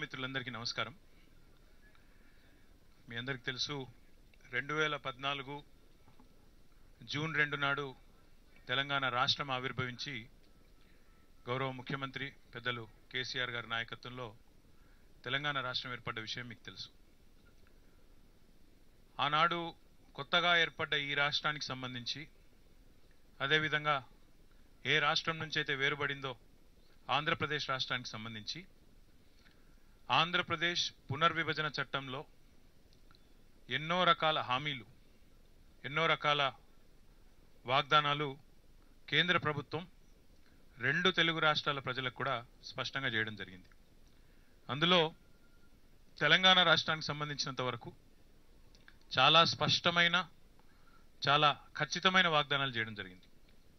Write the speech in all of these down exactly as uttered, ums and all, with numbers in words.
మిత్రులందరికీ నమస్కారం. మీ అందరికీ తెలుసు రెండు వేల పద్నాలుగు జూన్ రెండు నాడు తెలంగాణ రాష్ట్రం ఆవిర్భవించి గౌరవ ముఖ్యమంత్రి పెద్దలు కేసీఆర్ గారి నాయకత్వంలో తెలంగాణ రాష్ట్రం ఏర్పడ్డ విషయం మీకు తెలుసు. ఆనాడు కొత్తగా ఏర్పడ్డ ఈ రాష్ట్రానికి సంబంధించి అదేవిధంగా ఏ రాష్ట్రం నుంచి అయితే వేరుపడిందో ఆంధ్రప్రదేశ్ రాష్ట్రానికి సంబంధించి ఆంధ్రప్రదేశ్ పునర్విభజన చట్టంలో ఎన్నో రకాల హామీలు ఎన్నో రకాల వాగ్దానాలు కేంద్ర ప్రభుత్వం రెండు తెలుగు రాష్ట్రాల ప్రజలకు కూడా స్పష్టంగా చేయడం జరిగింది. అందులో తెలంగాణ రాష్ట్రానికి సంబంధించినంత వరకు చాలా స్పష్టమైన చాలా ఖచ్చితమైన వాగ్దానాలు చేయడం జరిగింది.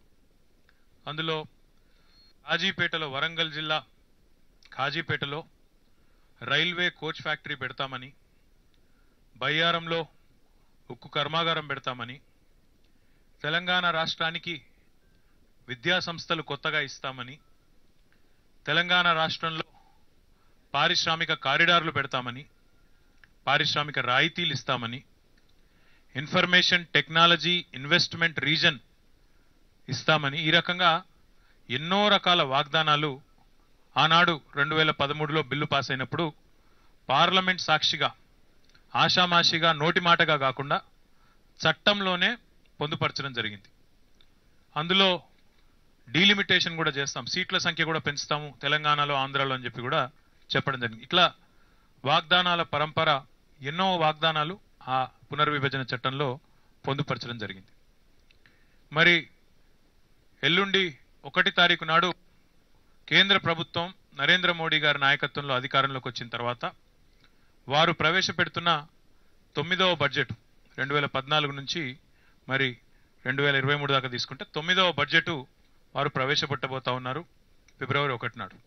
అందులో కాజీపేటలో వరంగల్ జిల్లా కాజీపేటలో రైల్వే కోచ్ ఫ్యాక్టరీ పెడతామని, బయ్యారంలో ఉక్కు కర్మాగారం పెడతామని, తెలంగాణ రాష్ట్రానికి విద్యా సంస్థలు కొత్తగా ఇస్తామని, తెలంగాణ రాష్ట్రంలో పారిశ్రామిక కారిడార్లు పెడతామని, పారిశ్రామిక రాయితీలు ఇస్తామని, ఇన్ఫర్మేషన్ టెక్నాలజీ ఇన్వెస్ట్మెంట్ రీజన్ ఇస్తామని, ఈ రకంగా ఎన్నో రకాల వాగ్దానాలు ఆనాడు రెండు వేల పదమూడులో బిల్లు పాస్ అయినప్పుడు పార్లమెంట్ సాక్షిగా ఆషామాషిగా నోటి మాటగా కాకుండా చట్టంలోనే పొందుపరచడం జరిగింది. అందులో డీలిమిటేషన్ కూడా చేస్తాం, సీట్ల సంఖ్య కూడా పెంచుతాము తెలంగాణలో ఆంధ్రాలో అని చెప్పి కూడా చెప్పడం జరిగింది. ఇట్లా వాగ్దానాల పరంపర ఎన్నో వాగ్దానాలు ఆ పునర్విభజన చట్టంలో పొందుపరచడం జరిగింది. మరి ఎల్లుండి ఒకటి తారీఖు నాడు కేంద్ర ప్రభుత్వం నరేంద్ర మోడీ గారి నాయకత్వంలో అధికారంలోకి వచ్చిన తర్వాత వారు ప్రవేశపెడుతున్న తొమ్మిదవ బడ్జెట్ రెండు వేల పద్నాలుగు నుంచి మరి రెండు వేల ఇరవై మూడు దాకా తీసుకుంటే తొమ్మిదవ బడ్జెట్ వారు ప్రవేశపెట్టబోతా ఉన్నారు ఫిబ్రవరి ఒకటి నాడు.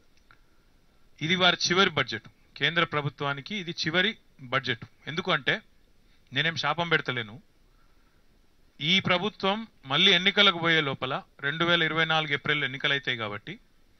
ఇది వారి చివరి బడ్జెట్, కేంద్ర ప్రభుత్వానికి ఇది చివరి బడ్జెట్. ఎందుకు అంటే నేనేం శాపం పెడతలేను, ఈ ప్రభుత్వం మళ్ళీ ఎన్నికలకు పోయే లోపల రెండు వేల ఇరవై నాలుగు ఏప్రిల్ ఎన్నికలు అవుతాయి కాబట్టి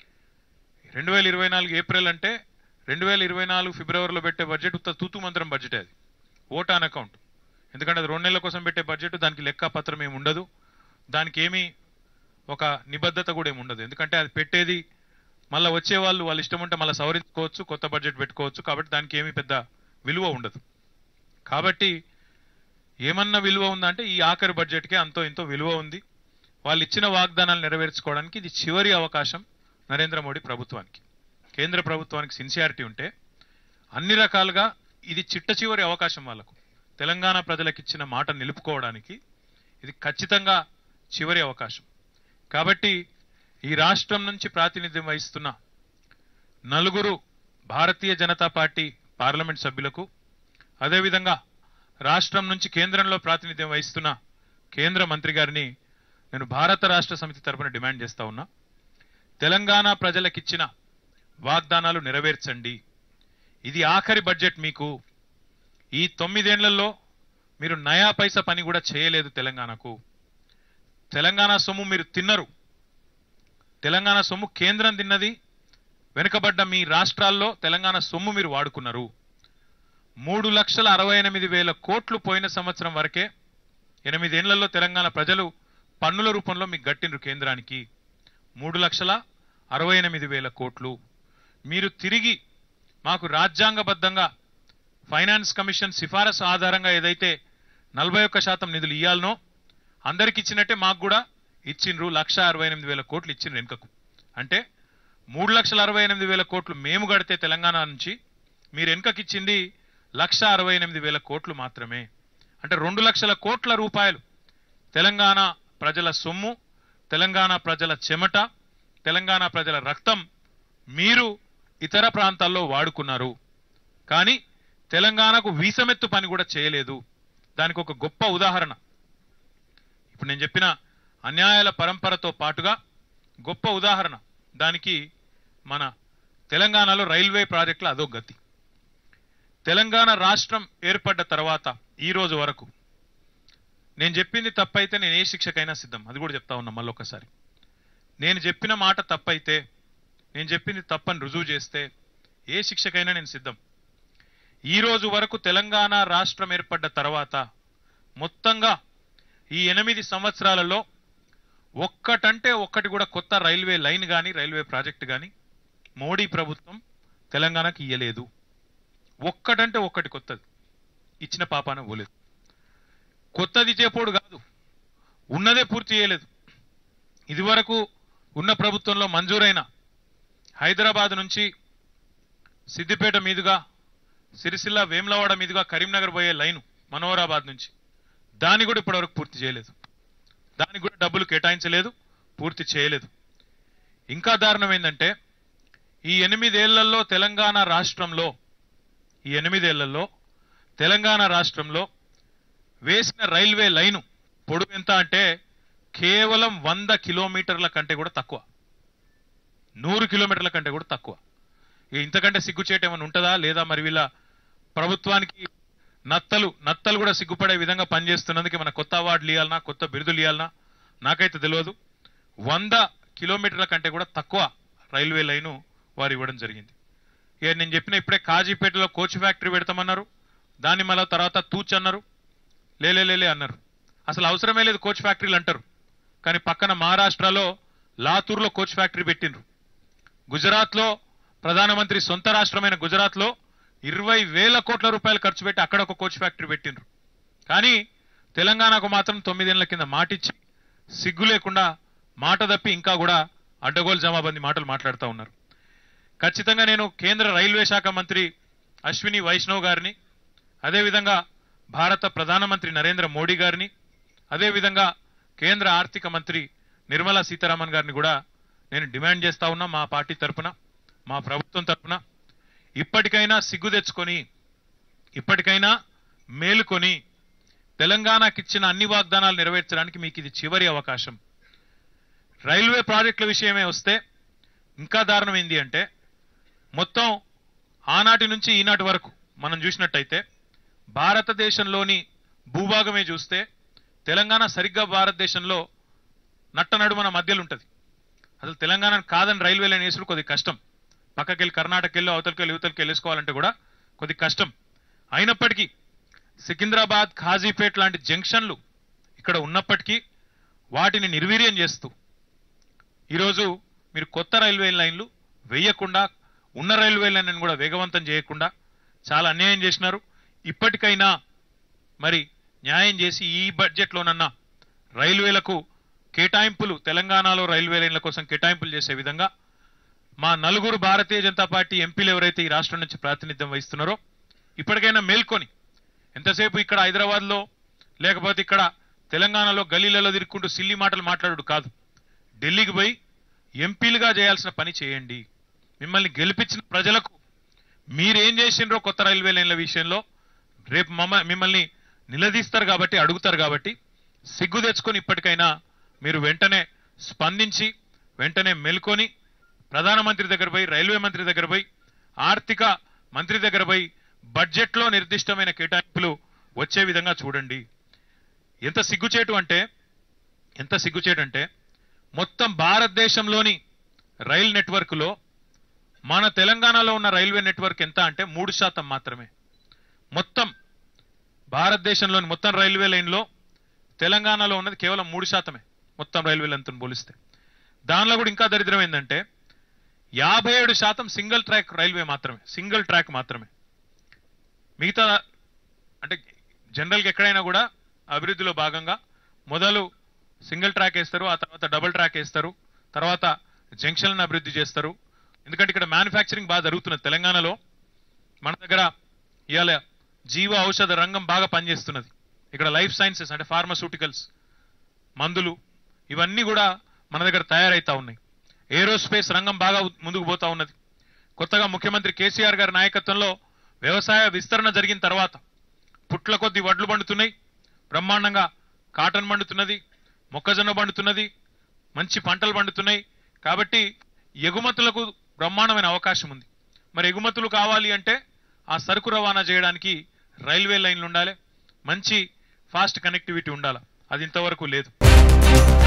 రెండు వేల ఇరవై నాలుగు ఏప్రిల్ అంటే రెండు వేల ఇరవై నాలుగు ఫిబ్రవరిలో పెట్టే బడ్జెట్ ఉత్త తూతు మంత్రం బడ్జెట్, అది ఓట్ ఆన్ అకౌంట్. ఎందుకంటే అది రెండు నెలల కోసం పెట్టే బడ్జెట్, దానికి లెక్క పత్రం ఏమి ఉండదు, దానికి ఏమీ ఒక నిబద్ధత కూడా ఏమి ఉండదు. ఎందుకంటే అది పెట్టేది మళ్ళీ వచ్చే వాళ్ళు వాళ్ళు ఇష్టం ఉంటే మళ్ళీ సవరించుకోవచ్చు, కొత్త బడ్జెట్ పెట్టుకోవచ్చు. కాబట్టి దానికి ఏమీ పెద్ద విలువ ఉండదు. కాబట్టి ఏమన్నా విలువ ఉందంటే ఈ ఆఖరి బడ్జెట్కే అంతో ఇంతో విలువ ఉంది. వాళ్ళు ఇచ్చిన వాగ్దానాలు నెరవేర్చుకోవడానికి ఇది చివరి అవకాశం నరేంద్ర మోడీ ప్రభుత్వానికి. కేంద్ర ప్రభుత్వానికి సిన్సియారిటీ ఉంటే అన్ని రకాలుగా ఇది చిట్ట చివరి అవకాశం వాళ్ళకు తెలంగాణ ప్రజలకు ఇచ్చిన మాట నిలుపుకోవడానికి ఇది ఖచ్చితంగా చివరి అవకాశం. కాబట్టి ఈ రాష్ట్రం నుంచి ప్రాతినిధ్యం వహిస్తున్న నలుగురు భారతీయ జనతా పార్టీ పార్లమెంట్ సభ్యులకు, అదేవిధంగా రాష్ట్రం నుంచి కేంద్రంలో ప్రాతినిధ్యం వహిస్తున్న కేంద్ర మంత్రి గారిని నేను భారత రాష్ట్ర సమితి తరఫున డిమాండ్ చేస్తా ఉన్నా, తెలంగాణ ప్రజలకిచ్చిన వాగ్దానాలు నెరవేర్చండి. ఇది ఆఖరి బడ్జెట్ మీకు. ఈ తొమ్మిదేళ్లలో మీరు నయా పైసా పని కూడా చేయలేదు తెలంగాణకు. తెలంగాణ సొమ్ము మీరు తిన్నరు. తెలంగాణ సొమ్ము కేంద్రం తిన్నది. వెనుకబడ్డ మీ రాష్ట్రాల్లో తెలంగాణ సొమ్ము మీరు వాడుకున్నారు. మూడు లక్షల అరవై ఎనిమిది వేల కోట్లు పోయిన సంవత్సరం వరకే ఎనిమిదేళ్లలో తెలంగాణ ప్రజలు పన్నుల రూపంలో మీకు గట్టినరు కేంద్రానికి. మూడు లక్షల అరవై ఎనిమిది వేల కోట్లు మీరు తిరిగి మాకు రాజ్యాంగబద్ధంగా ఫైనాన్స్ కమిషన్ సిఫారసు ఆధారంగా ఏదైతే నలభై ఒక్క శాతం నిధులు ఇయ్యాలనో అందరికి ఇచ్చినట్టే మాకు కూడా ఇచ్చిండ్రు. లక్ష అరవై ఎనిమిది వేల కోట్లు ఇచ్చిండ్రు వెనుకకు. అంటే మూడు లక్షల అరవై ఎనిమిది వేల కోట్లు మేము కడితే తెలంగాణ నుంచి మీరు వెనుకకి ఇచ్చింది లక్ష అరవై ఎనిమిది వేల కోట్లు మాత్రమే. అంటే రెండు లక్షల కోట్ల రూపాయలు తెలంగాణ ప్రజల సొమ్ము, తెలంగాణ ప్రజల చెమట, తెలంగాణ ప్రజల రక్తం మీరు ఇతర ప్రాంతాల్లో వాడుకున్నారు. కానీ తెలంగాణకు వీసమెత్తు పని కూడా చేయలేదు. దానికి ఒక గొప్ప ఉదాహరణ ఇప్పుడు నేను చెప్పిన అన్యాయాల పరంపరతో పాటుగా గొప్ప ఉదాహరణ దానికి మన తెలంగాణలో రైల్వే ప్రాజెక్టుల అదో గతి. తెలంగాణ రాష్ట్రం ఏర్పడ్డ తర్వాత ఈ రోజు వరకు నేను చెప్పింది తప్పైతే నేను ఏ శిక్షకైనా సిద్ధం, అది కూడా చెప్తా ఉన్నా మళ్ళొకసారి. నేను చెప్పిన మాట తప్పైతే, నేను చెప్పింది తప్పని రుజువు చేస్తే ఏ శిక్షకైనా నేను సిద్ధం. ఈ రోజు వరకు తెలంగాణ రాష్ట్రం ఏర్పడ్డ తర్వాత మొత్తంగా ఈ ఎనిమిది సంవత్సరాలలో ఒక్కటంటే ఒక్కటి కూడా కొత్త రైల్వే లైన్ కానీ రైల్వే ప్రాజెక్టు కానీ మోడీ ప్రభుత్వం తెలంగాణకి ఇయ్యలేదు. ఒక్కటంటే ఒక్కటి కొత్తది ఇచ్చిన పాపాన పోలేదు. కొత్తది చేపోడు కాదు, ఉన్నదే పూర్తి చేయలేదు. ఇదివరకు ఉన్న ప్రభుత్వంలో మంజూరైన హైదరాబాద్ నుంచి సిద్దిపేట మీదుగా సిరిసిల్ల వేములవాడ మీదుగా కరీంనగర్ పోయే లైను మనోహరాబాద్ నుంచి, దాన్ని కూడా ఇప్పటివరకు పూర్తి చేయలేదు. దానికి కూడా డబ్బులు కేటాయించలేదు, పూర్తి చేయలేదు. ఇంకా దారుణం ఏంటంటే ఈ ఎనిమిదేళ్లలో తెలంగాణ రాష్ట్రంలో ఈ ఎనిమిదేళ్లలో తెలంగాణ రాష్ట్రంలో వేసిన రైల్వే లైను పొడవు ఎంత అంటే కేవలం వంద కిలోమీటర్ల కంటే కూడా తక్కువ, నూరు కిలోమీటర్ల కంటే కూడా తక్కువ. ఇంతకంటే సిగ్గుచేట ఏమైనా ఉంటుందా లేదా? మరి వీళ్ళ ప్రభుత్వానికి నత్తలు నత్తలు కూడా సిగ్గుపడే విధంగా పనిచేస్తున్నందుకు మన కొత్త అవార్డులు ఇవ్వాలన్నా కొత్త బిరుదులు ఇవ్వాలన్నా నాకైతే తెలియదు. వంద కిలోమీటర్ల కంటే కూడా తక్కువ రైల్వే లైను వారు ఇవ్వడం జరిగింది. ఇక నేను చెప్పిన ఇప్పుడే కాజీపేటలో కోచ్ ఫ్యాక్టరీ పెడతామన్నారు, దాన్ని మళ్ళీ తర్వాత తూచ్ అన్నారు, లేలే లేలే అన్నారు. అసలు అవసరమే లేదు కోచ్ ఫ్యాక్టరీలు అంటారు, కానీ పక్కన మహారాష్ట్రలో లాతూర్లో కోచ్ ఫ్యాక్టరీ పెట్టిండ్రు. గుజరాత్లో ప్రధానమంత్రి సొంత రాష్ట్రమైన గుజరాత్లో ఇరవై వేల కోట్ల రూపాయలు ఖర్చు పెట్టి అక్కడ ఒక కోచ్ ఫ్యాక్టరీ పెట్టిండ్రు. కానీ తెలంగాణకు మాత్రం తొమ్మిదేళ్ల కింద మాటిచ్చి సిగ్గు లేకుండా మాట తప్పి ఇంకా కూడా అడ్డగోలు జమాబంది మాటలు మాట్లాడుతూ ఉన్నారు. ఖచ్చితంగా నేను కేంద్ర రైల్వే శాఖ మంత్రి అశ్విని వైష్ణవ్ గారిని, అదేవిధంగా భారత ప్రధానమంత్రి నరేంద్ర మోడీ గారిని, అదేవిధంగా కేంద్ర ఆర్థిక మంత్రి నిర్మలా సీతారామన్ గారిని కూడా నేను డిమాండ్ చేస్తా ఉన్నా, మా పార్టీ తరఫున మా ప్రభుత్వం తరఫున ఇప్పటికైనా సిగ్గు తెచ్చుకొని ఇప్పటికైనా మేలుకొని తెలంగాణకి ఇచ్చిన అన్ని వాగ్దానాలు నెరవేర్చడానికి మీకు ఇది చివరి అవకాశం. రైల్వే ప్రాజెక్టుల విషయమే వస్తే ఇంకా దారుణం ఏంది అంటే మొత్తం ఆనాటి నుంచి ఈనాటి వరకు మనం చూసినట్టయితే భారతదేశంలోని భూభాగమే చూస్తే తెలంగాణ సరిగ్గా భారతదేశంలో నట్టనడుమన మధ్యలో ఉంటుంది. అసలు తెలంగాణ కాదని రైల్వే లైన్ వేసుడు కొద్ది కష్టం. పక్కకెళ్ళి కర్ణాటక వెళ్ళి అవతలకెళ్ళి యువతలకి వెళ్ళేసుకోవాలంటే కూడా కొద్ది కష్టం. అయినప్పటికీ సికింద్రాబాద్ ఖాజీపేట్ లాంటి జంక్షన్లు ఇక్కడ ఉన్నప్పటికీ వాటిని నిర్వీర్యం చేస్తూ ఈరోజు మీరు కొత్త రైల్వే లైన్లు వేయకుండా ఉన్న రైల్వే లైన్ కూడా వేగవంతం చేయకుండా చాలా అన్యాయం చేసినారు. ఇప్పటికైనా మరి న్యాయం చేసి ఈ బడ్జెట్లోనన్నా రైల్వేలకు కేటాయింపులు, తెలంగాణలో రైల్వే లైన్ల కోసం కేటాయింపులు చేసే విధంగా మా నలుగురు భారతీయ జనతా పార్టీ ఎంపీలు ఎవరైతే ఈ రాష్ట్రం నుంచి ప్రాతినిధ్యం వహిస్తున్నారో ఇప్పటికైనా మేల్కొని ఎంతసేపు ఇక్కడ హైదరాబాద్లో లేకపోతే ఇక్కడ తెలంగాణలో గల్లీలలో తిరుక్కుంటూ సిల్లి మాటలు మాట్లాడు కాదు, ఢిల్లీకి పోయి ఎంపీలుగా చేయాల్సిన పని చేయండి. మిమ్మల్ని గెలిపించిన ప్రజలకు మీరేం చేసిండ్రో కొత్త రైల్వే లైన్ల విషయంలో రేపు మమ్మ మిమ్మల్ని నిలదీస్తారు కాబట్టి, అడుగుతారు కాబట్టి సిగ్గు తెచ్చుకొని ఇప్పటికైనా మీరు వెంటనే స్పందించి వెంటనే మేల్కొని ప్రధానమంత్రి దగ్గర పోయి, రైల్వే మంత్రి దగ్గర పోయి, ఆర్థిక మంత్రి దగ్గర పోయి బడ్జెట్లో నిర్దిష్టమైన కేటాయింపులు వచ్చే విధంగా చూడండి. ఎంత సిగ్గుచేటు అంటే ఎంత సిగ్గుచేటు అంటే మొత్తం భారతదేశంలోని రైల్ నెట్వర్క్లో మన తెలంగాణలో ఉన్న రైల్వే నెట్వర్క్ ఎంత అంటే మూడు శాతం మాత్రమే. మొత్తం భారతదేశంలోని మొత్తం రైల్వే లైన్లో తెలంగాణలో ఉన్నది కేవలం మూడు శాతమే మొత్తం రైల్వే లైన్తో పోలిస్తే. దానిలో కూడా ఇంకా దరిద్రం ఏంటంటే యాభై ఏడు శాతం సింగిల్ ట్రాక్ రైల్వే మాత్రమే, సింగిల్ ట్రాక్ మాత్రమే. మిగతా అంటే జనరల్గా ఎక్కడైనా కూడా అభివృద్ధిలో భాగంగా మొదలు సింగిల్ ట్రాక్ వేస్తారు, ఆ తర్వాత డబుల్ ట్రాక్ వేస్తారు, తర్వాత జంక్షన్లను అభివృద్ధి చేస్తారు. ఎందుకంటే ఇక్కడ మ్యానుఫ్యాక్చరింగ్ బాగా జరుగుతున్నది తెలంగాణలో. మన దగ్గర ఇవాళ జీవ ఔషధ రంగం బాగా పనిచేస్తున్నది. ఇక్కడ లైఫ్ సైన్సెస్ అంటే ఫార్మాస్యూటికల్స్, మందులు ఇవన్నీ కూడా మన దగ్గర తయారైతా ఉన్నాయి. ఏరోస్పేస్ రంగం బాగా ముందుకు పోతా ఉన్నది. కొత్తగా ముఖ్యమంత్రి కేసీఆర్ గారి నాయకత్వంలో వ్యవసాయ విస్తరణ జరిగిన తర్వాత పుట్ల కొద్ది వడ్లు పండుతున్నాయి, బ్రహ్మాండంగా కాటన్ పండుతున్నది, మొక్కజొన్న పండుతున్నది, మంచి పంటలు పండుతున్నాయి. కాబట్టి ఎగుమతులకు బ్రహ్మాండమైన అవకాశం ఉంది. మరి ఎగుమతులు కావాలి అంటే ఆ సరుకు రవాణా చేయడానికి రైల్వే లైన్లు ఉండాలి, మంచి ఫాస్ట్ కనెక్టివిటీ ఉండాలి. అది ఇంతవరకు లేదు.